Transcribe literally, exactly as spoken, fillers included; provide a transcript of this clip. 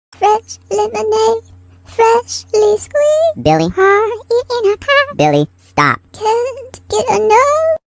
Fresh lemonade, freshly squeezed. Billy. Heart in a pie. Billy, stop. Can't get enough.